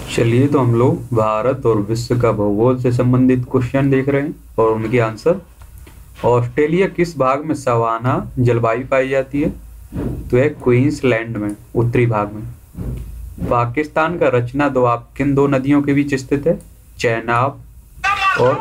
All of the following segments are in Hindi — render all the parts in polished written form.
चलिए, तो हम लोग भारत और विश्व का भूगोल से संबंधित क्वेश्चन देख रहे हैं और उनके आंसर। ऑस्ट्रेलिया किस भाग में सवाना जलवायु पाई जाती है? तो है क्वींसलैंड में, उत्तरी भाग में। पाकिस्तान का रचना द्वीप किन दो नदियों के बीच स्थित है? चेनाब और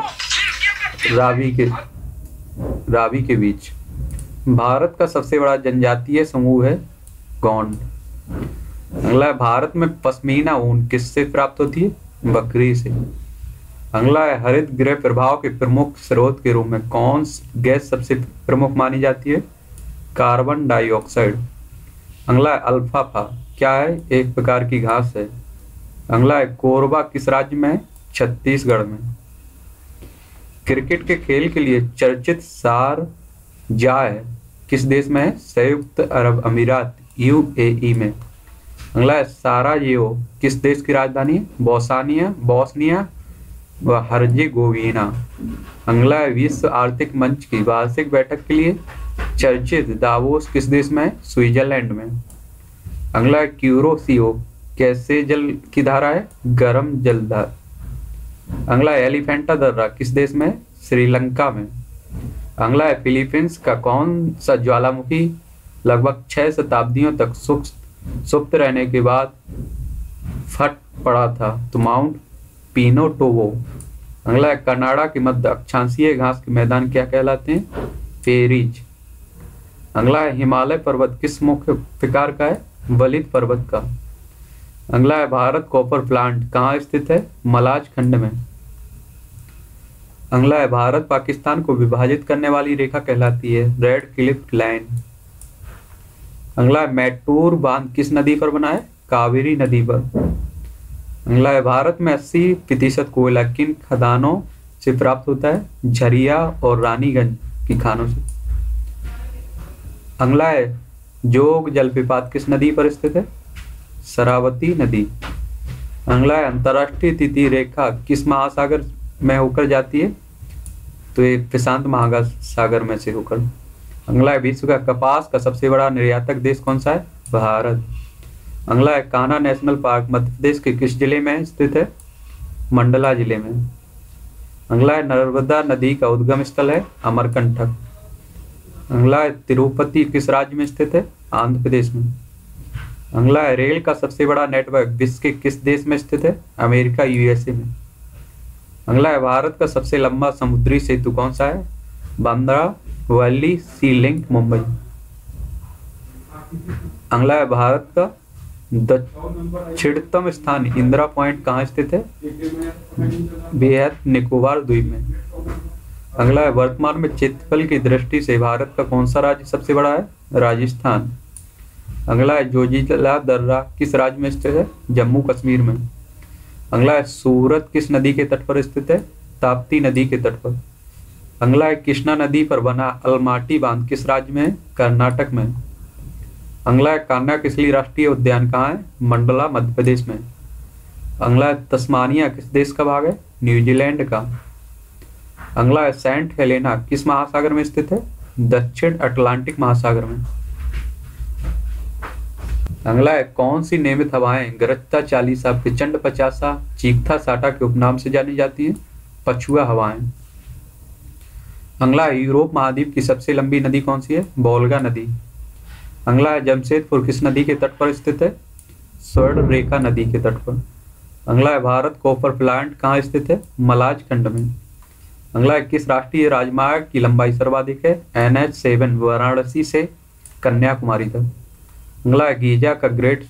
रावी के बीच। भारत का सबसे बड़ा जनजातीय समूह है गोंड। अगला है, भारत में पश्मीना ऊन किससे प्राप्त होती है? बकरी से। अगला है, हरित गृह प्रभाव के प्रमुख स्रोत के रूप में कौन गैस सबसे प्रमुख मानी जाती है? Carbon dioxide. अगला है, अल्फाफा क्या है? एक प्रकार की घास है। अगला है, कोरबा किस राज्य में है? छत्तीसगढ़ में। क्रिकेट के खेल के लिए चर्चित शारजाह किस देश में है? संयुक्त अरब अमीरात, यूएई में। अगला है, साराजेवो किस देश की राजधानी है? बोस्निया व हर्जेगोविना। अगला है, विश्व आर्थिक मंच की वार्षिक बैठक के लिए चर्चित दावोस किस देश में है? स्विट्जरलैंड में। अगला है, क्यूरोसियो कैसे जल की धारा है? गर्म जलधार। अगला है, एलिफेंटा दर्रा किस देश में है? श्रीलंका में। अगला है, फिलीपींस का कौन सा ज्वालामुखी लगभग 6 शताब्दियों तक सुप्त रहने के बाद फट पड़ा था? तो माउंट पिनोटोवो। अगला है, कनाडा के मध्य अक्षांशीय घास के मैदान क्या कहलाते हैं? पेरीज। अगला है, हिमालय पर्वत किस मुख्य प्रकार का है? वलित पर्वत का। अगला है, भारत कॉपर प्लांट कहाँ स्थित है? मलाज खंड में। अगला है, भारत पाकिस्तान को विभाजित करने वाली रेखा कहलाती है? Radcliffe line. अगला है, मैटूर बांध किस नदी पर बना है? कावेरी नदी पर। अगला है, भारत में 80% कोयला किन खदानों से प्राप्त होता है? झरिया और रानीगंज की खानों से। अगला है, जोग जलप्रपात किस नदी पर स्थित है? शरावती नदी। अगला है, अंतरराष्ट्रीय तिथि रेखा किस महासागर में होकर जाती है? तो ये प्रशांत महासागर में से होकर। अगला है, विश्व का कपास का सबसे बड़ा निर्यातक देश कौन सा है? भारत। अगला है, कान्हा नेशनल पार्क मध्य प्रदेश के किस जिले में स्थित है? मंडला जिले में। अगला है, नर्मदा नदी का उद्गम स्थल है? अमरकंटक। अगला है, तिरुपति किस राज्य में स्थित है? आंध्र प्रदेश में। अगला है, रेल का सबसे बड़ा नेटवर्क विश्व के किस देश में स्थित है? अमेरिका, यूएसए में। अगला है, भारत का सबसे लंबा समुद्री सेतु कौन सा है? Bandra Worli sea link, Mumbai. अगला है, भारत का दक्षिणतम स्थान इंदिरा पॉइंट कहाँ स्थित है? बेहद निकोबार द्वीप में। अगला है, वर्तमान में क्षेत्रफल की दृष्टि से भारत का कौन सा राज्य सबसे बड़ा है? राजस्थान। अगला है, जोजिला दर्रा किस राज्य में स्थित है? जम्मू कश्मीर में। अगला है, सूरत किस नदी के तट पर स्थित है? ताप्ती नदी के तट पर। अगला है, कृष्णा नदी पर बना अलमाटी बांध किस राज्य में है? कर्नाटक में। अगला है, कान्हा किसली राष्ट्रीय उद्यान कहाँ है? मंडला, मध्य प्रदेश में। अगला है, तस्मानिया किस देश का भाग है? न्यूजीलैंड का। अगला है, सेंट हेलेना किस महासागर में स्थित है? दक्षिण अटलांटिक महासागर में। अगला है, कौन सी नियमित हवाएं गरजता चालीसा, प्रचंड पचासा, चीखता साटा के उपनाम से जानी जाती हैं? पछुआ हवाएं। अगला है, यूरोप महाद्वीप की सबसे लंबी नदी कौन सी है? वोल्गा नदी। अगला है, जमशेदपुर किस नदी के तट पर स्थित है? स्वर्ण रेखा नदी के तट पर। अगला है, भारत कॉपर प्लांट कहाँ स्थित है? मलाज खंड में। अगला है, किस राष्ट्रीय राजमार्ग की लंबाई सर्वाधिक है? NH7 वाराणसी से कन्याकुमारी तक। अगला है, गीजा का ग्रेट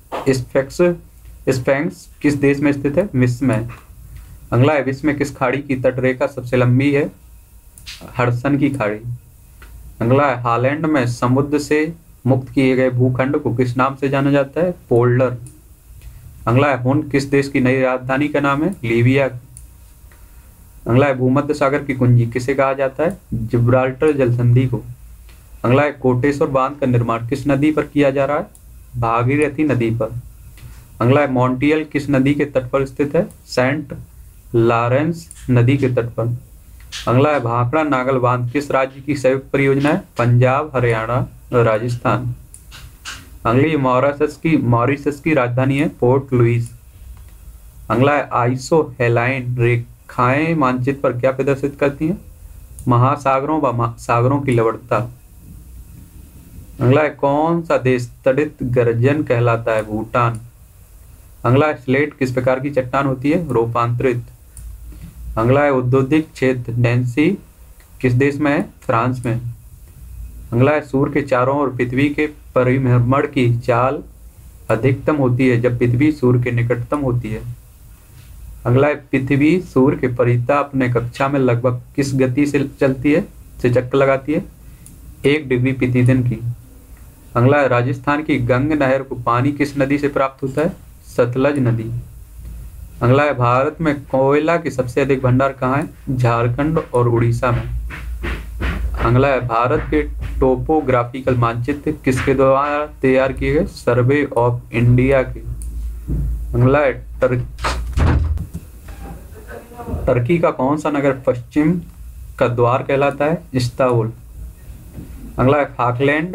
स्फिंक्स किस देश में स्थित है? मिस्र में। अगला है, विश्व में किस खाड़ी की तटरेखा सबसे लंबी है? हडसन की खाड़ी। अगला है, हालैंड में समुद्र से मुक्त किए गए भूखंड को किस नाम से जाना जाता है? पोल्डर। अगला है, हुन किस देश की नई राजधानी का नाम है? लीबिया। अगला है, भूमध्य सागर की कुंजी किसे कहा जाता है? जिब्राल्टर जलसंधि को। अगला है, कोटेश्वर बांध का निर्माण किस नदी पर किया जा रहा है? भागीरथी नदी पर। अगला है, मॉन्टियल किस नदी के तट पर स्थित है? सेंट लॉरेंस नदी के तट पर। अगला है, भाखड़ा नागल बांध किस राज्य की संयुक्त परियोजना है? पंजाब, हरियाणा और राजस्थान। अगली, मॉरिशस की राजधानी है पोर्ट लुइस। अगला है आइसोहेलाइन रेखाएं मानचित्र पर क्या प्रदर्शित करती हैं? महासागरों व सागरों की लवणता। अगला है कौन सा देश तड़ित गर्जन कहलाता है? भूटान। अगला है स्लेट किस प्रकार की चट्टान होती है? रूपांतरित। अगला है औद्योगिक क्षेत्र नैन्सी किस देश में है? फ्रांस में। अगला है सूर्य के चारों ओर पृथ्वी के परिभ्रमण की चाल अधिकतम होती है जब पृथ्वी सूर्य के निकटतम होती है। अगला है पृथ्वी सूर्य के परिता अपने कक्षा में लगभग किस गति से चलती है, से चक्कर लगाती है? 1 डिग्री प्रतिदिन की। अगला है राजस्थान की गंग नहर को पानी किस नदी से प्राप्त होता है? सतलज नदी। अगला है भारत में कोयला के सबसे अधिक भंडार कहाँ है? झारखंड और उड़ीसा में। अगला है भारत के टोपोग्राफिकल मानचित्र किसके द्वारा तैयार किए गए? सर्वे ऑफ इंडिया के। अगला है टर्की का कौन सा नगर पश्चिम का द्वार कहलाता है? इस्तांबुल। अगला है फाकलैंड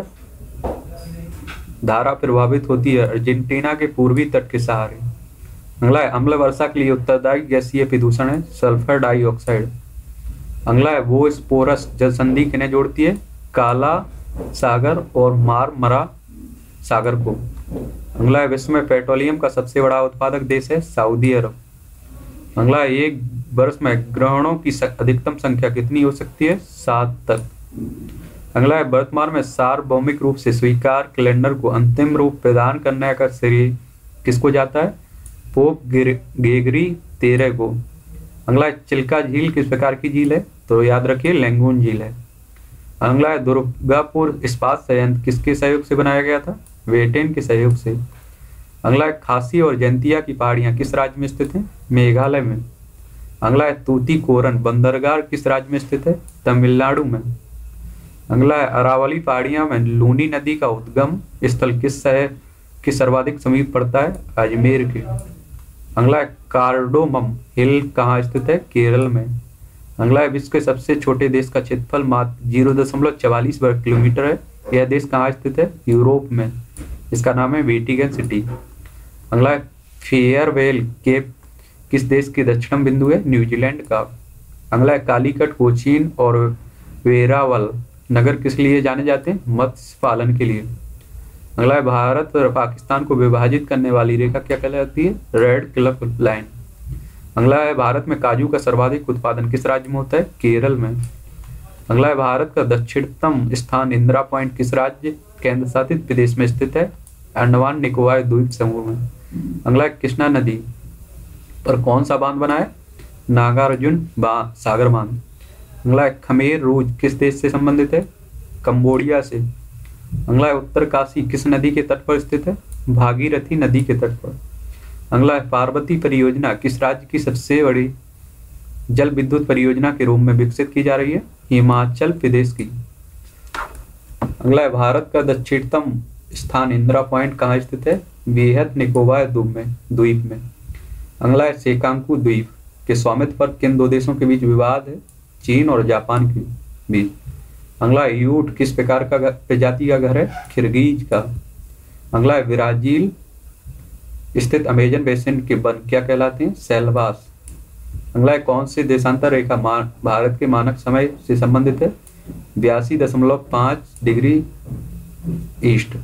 धारा प्रभावित होती है अर्जेंटीना के पूर्वी तट के सहारे। अगला है अम्ल वर्षा के लिए उत्तरदायी गैसीय प्रदूषण है सल्फर डाइऑक्साइड। अगला है वो स्पोरस जल संधि किन्हें जोड़ती है? काला सागर और मारमरा सागर को। अगला है विश्व में पेट्रोलियम का सबसे बड़ा उत्पादक देश है सऊदी अरब। अगला है एक वर्ष में ग्रहणों की अधिकतम संख्या कितनी हो सकती है? 7 तक। अगला है वर्तमान में सार्वभौमिक रूप से स्वीकार कैलेंडर को अंतिम रूप प्रदान करने का श्रेय किसको जाता है? पोप ग्रेगरी 13 को। अगला है चिल्का झील किस प्रकार की झील है? तो याद रखिए लैंगून झील है। अगला है दुर्गापुर इस्पात संयंत्र किसके सहयोग से बनाया गया था? वेटेन के सहयोग से। अगला है खासी और जयंतिया की पहाड़ियां किस राज्य में स्थित हैं? मेघालय में। अगला है तूतीकोरन बंदरगाह किस राज्य में स्थित है? तमिलनाडु में। अगला है अरावली पहाड़ियां में लूनी नदी का उद्गम स्थल किस शहर के सर्वाधिक समीप पड़ता है? अजमेर के। अगला है कार्डोमम हिल कहाँ स्थित है? केरल में। अगला है विश्व के सबसे छोटे देश का क्षेत्रफल मात्र 0.44 वर्ग किलोमीटर है। यह देश कहाँ स्थित है? यूरोप में। इसका नाम है वेटिकन सिटी। अगला है फेयरवेल केप किस देश के दक्षिण बिंदु है? न्यूजीलैंड का। अगला है कालीकट कोचीन और वेरावल नगर किस लिए जाने जाते हैं? मत्स्य पालन के लिए। अगला है भारत और पाकिस्तान को विभाजित करने वाली रेखा क्या कहलाती है? Radcliffe line. अगला है भारत में काजू का सर्वाधिक उत्पादन किस राज्य में होता है? केरल में। अगला है भारत का दक्षिणतम स्थान इंदिरा पॉइंट किस राज्य केंद्र शासित प्रदेश में स्थित है? अंडमान निकोबार द्वीप समूह में। अगला है कृष्णा नदी पर कौन सा बांध बना है? नागार्जुन सागर बांध। अगला है खमेर रूज किस देश से संबंधित है? कंबोडिया से। अगला है उत्तरकाशी किस नदी के तट पर स्थित है? भागीरथी नदी के तट पर। अगला है पार्वती परियोजना किस राज्य की सबसे बड़ी जल विद्युत परियोजना के रूप में विकसित की जा रही है? हिमाचल प्रदेश की। अगला है भारत का दक्षिणतम स्थान इंदिरा पॉइंट कहाँ स्थित है? बेहद निकोबार द्वीप में। अगला है सेकांकू द्वीप के स्वामित्व पर किन 2 देशों के बीच विवाद है? चीन और जापान के बीच। अगला है यूट किस प्रकार का प्रजाति का घर है? खिरगीज का। अगला है ब्राजील स्थित अमेजन बेसिन के वन क्या कहलाते हैं? सेल्वास। अगला है कौन सी देशांतर रेखा भारत के मानक समय से संबंधित है? 82.5 डिग्री ईस्ट।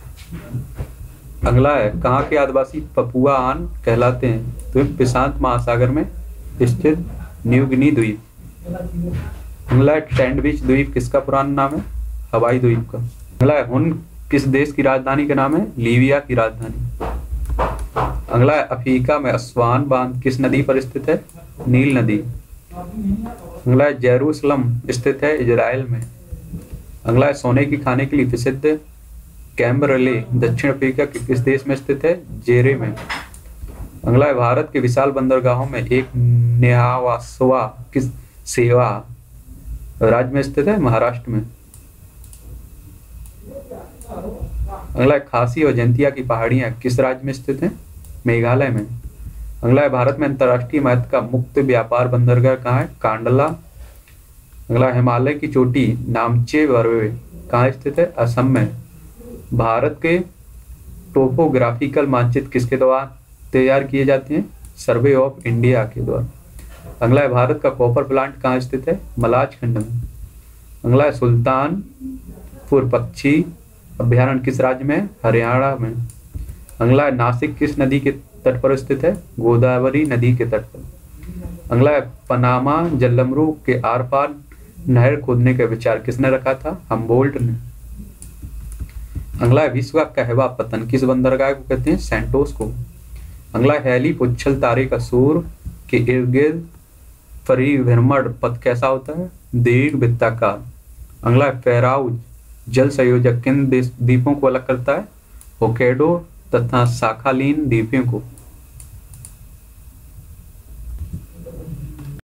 अगला है कहाँ के आदिवासी पपुआन कहलाते हैं? तो प्रशांत महासागर में स्थित न्यू गिनी द्वीप। अगला है सैंडविच द्वीप किसका पुराना नाम है? हवाई द्वीप का। अगला है हुन किस देश की राजधानी का नाम है? लीबिया की राजधानी। अगला है अफ्रीका में अस्वान बांध किस नदी पर स्थित है? नील नदी। अगला है जेरूसलम स्थित है इजराइल में। अगला है सोने की खाने के लिए प्रसिद्ध कैम्बरले दक्षिण अफ्रीका के किस देश में स्थित है? जेरे में। अगला है भारत के विशाल बंदरगाहों में एक नेहावासवा किस सेवा राज्य में स्थित है? महाराष्ट्र में। अगला है खासी और जयंतिया की पहाड़ियां किस राज्य में स्थित हैं? मेघालय में। अगला है भारत में अंतर्राष्ट्रीय महत्व का मुक्त व्यापार बंदरगाह कहाँ है? कांडला। अगला हिमालय की चोटी नामचे बर्वे कहाँ स्थित है? असम में। भारत के टोपोग्राफिकल मानचित्र किसके द्वारा तैयार किए जाते हैं? सर्वे ऑफ इंडिया के द्वारा। अगला है भारत का कॉपर प्लांट कहाँ स्थित है? मलाज खंड में। अगला है सुल्तानपुर पक्षी अभ्यारण्य किस राज्य में है? हरियाणा में। अगला है नासिक किस नदी के तट पर स्थित है? गोदावरी नदी के तट पर। अगला है पनामा जलमरू के आर पार नहर खोदने का विचार किसने रखा था? हमबोल्ट ने। अगला है विश्व का कहवा पतन किस बंदरगाह को कहते हैं? सैंटोस को। अगला है हेली पुच्छल तारे का सूर्य के इर्द गिर्द परिभ्रमण पथ कैसा होता है? दीर्घ वृत्ताकार। अगला है फेराउज जल संयोजक किन द्वीपों को अलग करता है? होक्काइडो तथा साखालिन द्वीपों को।